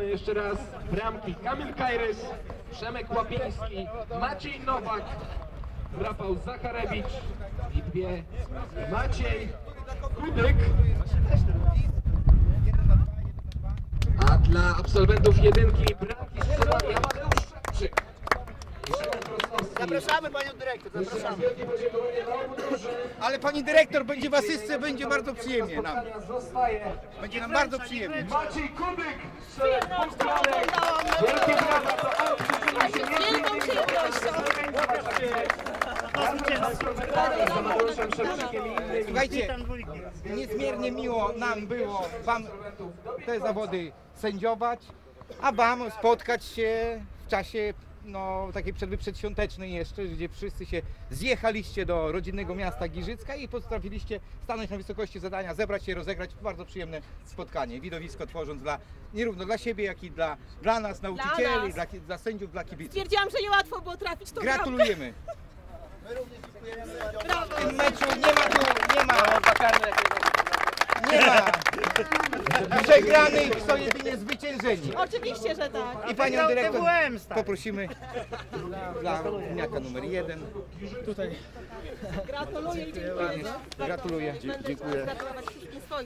jeszcze raz bramki Kamil Kajrys, Przemek Łapiński, Maciej Nowak, Rafał Zacharewicz i dwie Maciej Kudyk. A dla absolwentów jedynki bramki strzela Amadeusz Szewczyk. Zapraszamy panią dyrektor, zapraszamy. Ale pani dyrektor będzie w asystce, będzie bardzo przyjemnie nam. Będzie nam bardzo przyjemnie. Maciej Kudyk, strzelec punktowy. Wielkie brawa, to on przyczynił się Wielką przyjemnością. Słuchajcie, niezmiernie miło nam było wam te zawody sędziować, a wam spotkać się w czasie takiej przerwy przedświątecznej jeszcze, gdzie wszyscy się zjechaliście do rodzinnego miasta Giżycka i potrafiliście stanąć na wysokości zadania, zebrać się, rozegrać bardzo przyjemne spotkanie. Widowisko tworząc nierówno dla siebie, jak i dla nas, nauczycieli, dla sędziów, dla kibiców. Stwierdziłam, że niełatwo było trafić tą Gratulujemy. bramkę. W tym meczu nie ma przegranych, są jedynie zwyciężeni. Oczywiście, że tak. I panią dyrektor poprosimy dla winiaka numer 1. Tutaj. Gratuluję i dziękuję. Gratuluję. Dziękuję. Gratulować wszystkim swoim.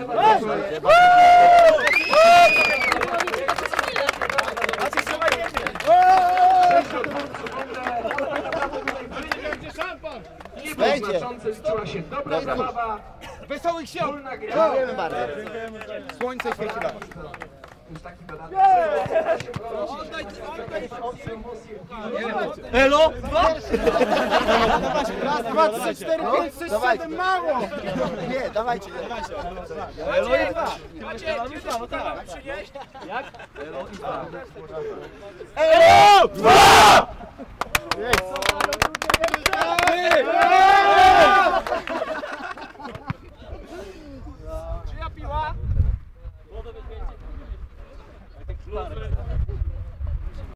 Będzie. Liczyła się dobra zabawa. Wesołych świąt! Dziękujemy bardzo. Słońce świeci dla was. Elo? Raz, dwa, trzy, cztery, pięć, sześć, siedem, mało! Nie, dawajcie. Elo i dwa. Jak? Elo i dwa. Elo! Dwa! Czyja piła? Wodę bez więcej.